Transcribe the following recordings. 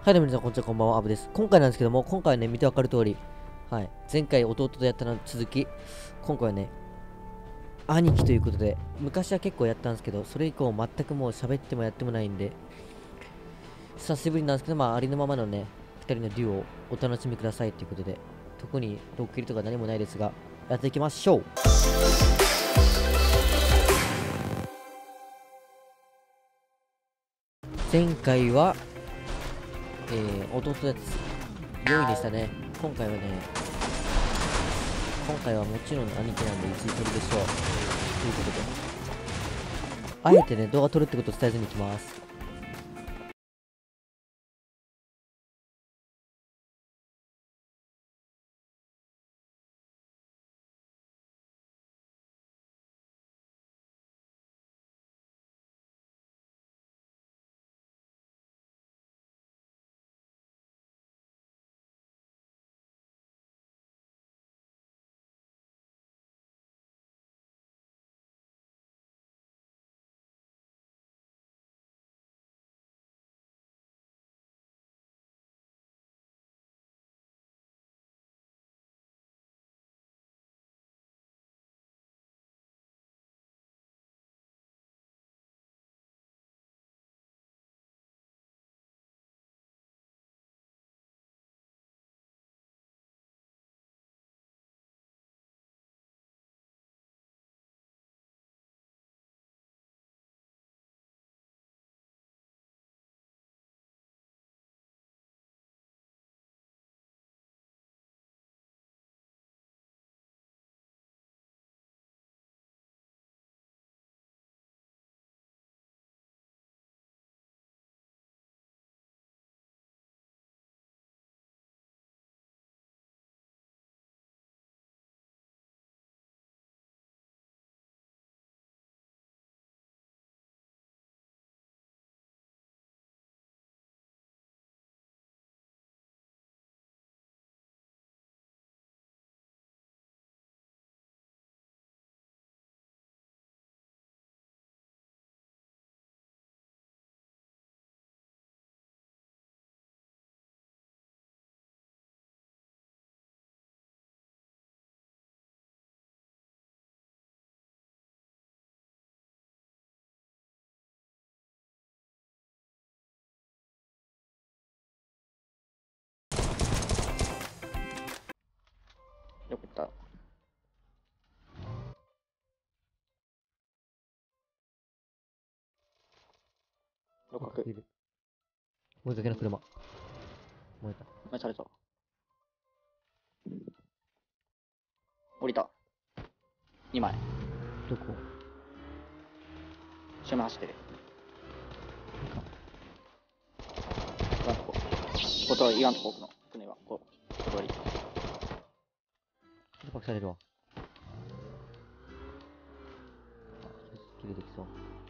はい、どうも皆さん、こんにちは、こんばんは、アブです。今回なんですけども、今回はね、見てわかる通り、はい、前回弟とやったのの続き、今回はね、兄貴ということで、昔は結構やったんですけど、それ以降全くもう喋ってもやってもないんで、久しぶりなんですけど、まあ、ありのままのね、2人のデュオをお楽しみくださいということで、特にドッキリとか何もないですが、やっていきましょう。前回は、弟やつ4位でしたね。今回はもちろん兄貴なんで1位取るでしょう。ということで、あえてね、動画撮るってことを伝えずにいきます。 よく言った。六角。 追いかけの車。燃えた。 前された。降りた。2枚。 どこ？ 後ろも走ってる。岩んとこ。ここと岩んとこ奥の。奥の岩。ここ通り。 隠されるわ。キルできそう。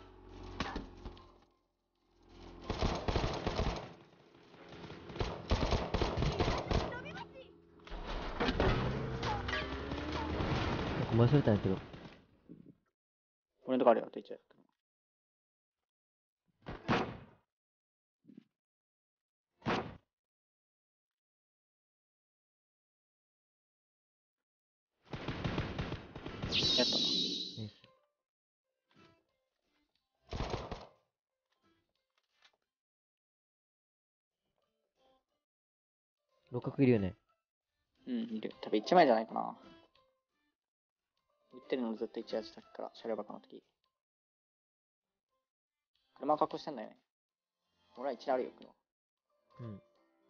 なんか燃やされたんやけど。 俺のとこあるよ、と一応。やったな。 六角いるよね。 うん、いる。多分1枚じゃないかな。言ってるのずっと1やってたから、車両箱の時。車を隠してんだよね。俺は1であるよ、車。 うん。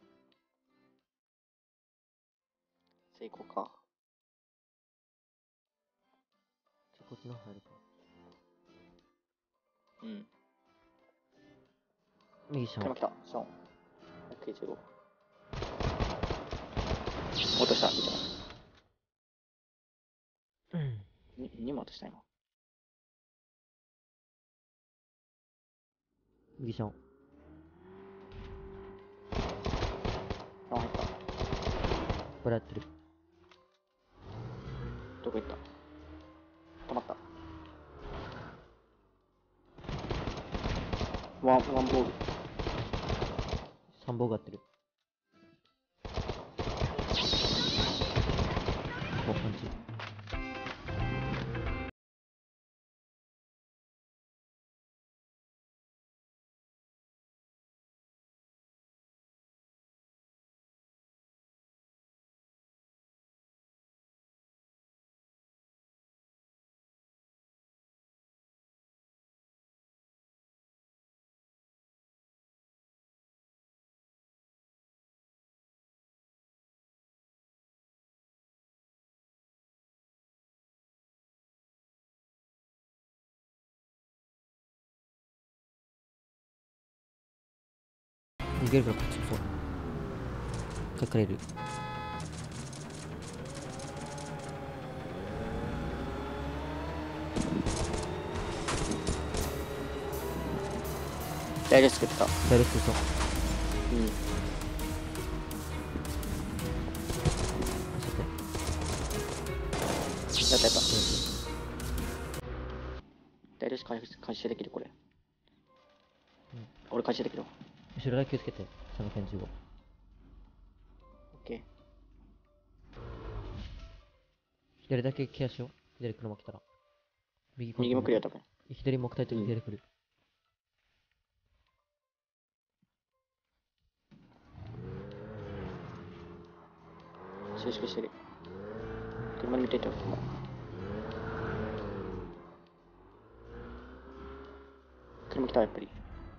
成功か。 じゃあこっちの方入るか。 うん。 右下。 車来た。ショーン。195。落とした。 うん。 2も落とした今。 右下。 あ、入った。 これやってる。 どこ行った止まった。ワンボール。 参謀がってる。お、パンチ。逃げるからこっち。そう。隠れる。 大丈夫作った。 ダイレクトそう。 うん。やったやった。大丈夫回収できるこれ。俺回収できるわ。 後ろだけ気をつけて。315。 オッケー。 左だけケアしよう。左車来たら。右も来るよ、多分。 左木体と左来る。 収縮してる。車で見ていた。車来た、やっぱり。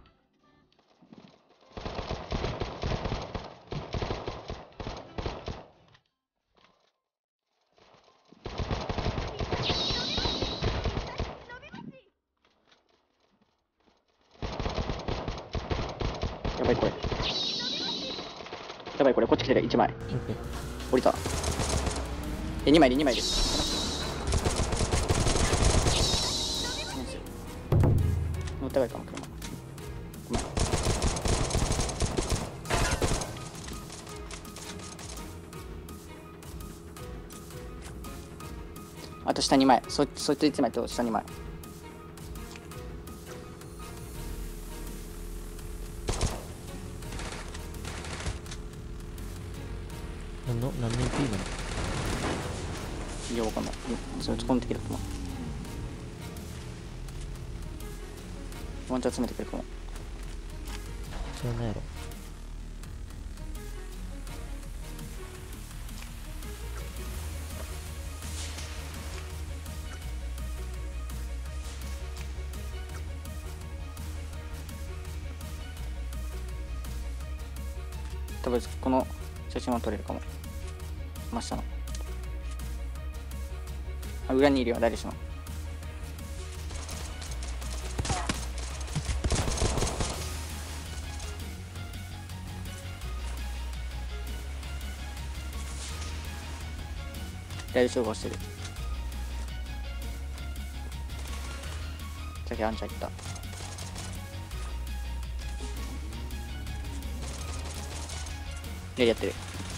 やばいこれ。やばいこれ、こっち来てる、1枚。降りた。2枚で2枚です。乗った方がいいかも、車。ごめん。あと下2枚。そいつ1枚と下2枚。 何年 P なの？ いや、わかんない。それ突っ込んできるかも。ワンチャン詰めてくるかも。 知らないやろ。 多分この写真は撮れるかも。真下の。あ、裏にいるよ、誰しも。誰集合してる。先あんちゃん行った。やってる。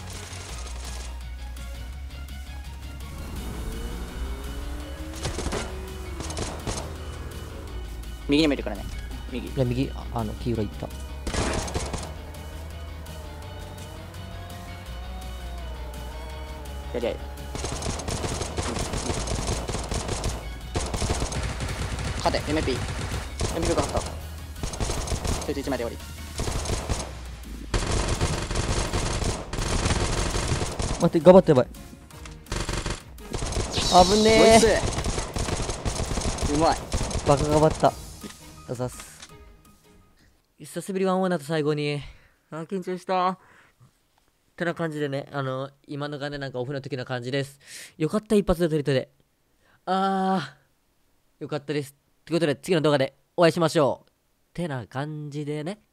右にもいるからね。右。 いや、右、黄色いった。 やり合い。勝て、MP。MP が勝った。そいつ1枚で終わり。 待って、頑張って、やばい。危ねえ。 うまい。 バカ頑張った。あざす。久しぶりワンワンだった最後に。緊張した。てな感じでね、今のがね、なんかオフの時の感じです。よかった、一発で取りとで。よかったです。ということで、次の動画でお会いしましょう。てな感じでね。